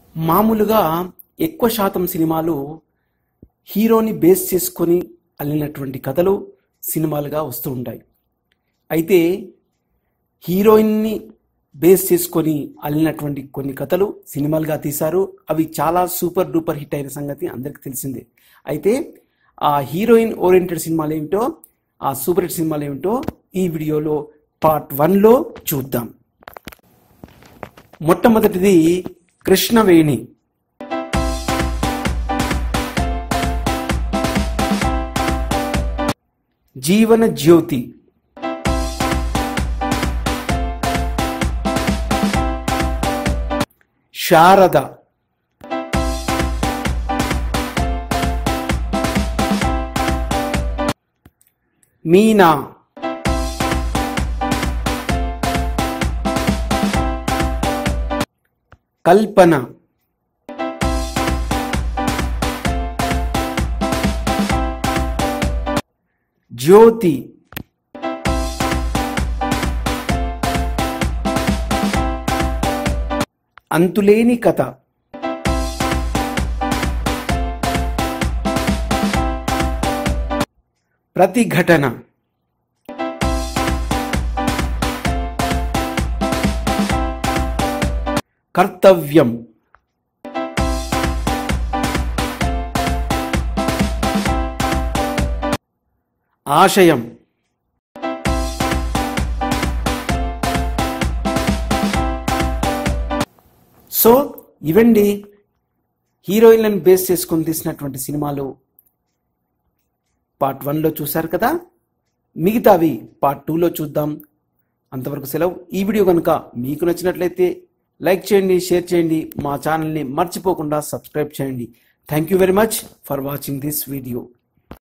మామూలుగా ఎక్కువ శాతం సినిమాలు హీరోని బేస్ చేసుకొని అల్లినటువంటి కథలు సినిమాలుగా వస్తూ ఉంటాయి. అయితే హీరోయిన్ని బేస్ చేసుకొని అల్లినటువంటి కొన్ని కథలు సినిమాలుగా తీశారు. అవి చాలా సూపర్ డూపర్ హిట్ అయిన సంగతి అందరికీ తెలిసిందే. అయితే ఆ హీరోయిన్ ఓరియంటెడ్ సినిమాలు ఏమిటో, ఆ సూపర్ హిట్ సినిమాలు ఏమిటో ఈ వీడియోలో పార్ట్ 1లో చూద్దాం. మొట్టమొదటిది కృష్ణవేణి. జీవన జ్యోతి, శారద, మీనా, కల్పన, జ్యోతి, అంతులేని కథ, ప్రతిఘటన, కర్తవ్యం, ఆశయం, సో ఇవండి హీరోయిన్లను బేస్ చేసుకొని తీసినటువంటి సినిమాలు. పార్ట్ 1లో చూశారు కదా, మిగతావి పార్ట్ 2లో చూద్దాం. అంతవరకు సెలవు. ఈ వీడియో కనుక మీకు నచ్చినట్లయితే లైక్ చేయండి, షేర్ చేయండి, మా ఛానల్ని మర్చిపోకుండా సబ్స్క్రైబ్ చేయండి. Thank you very much for watching this video.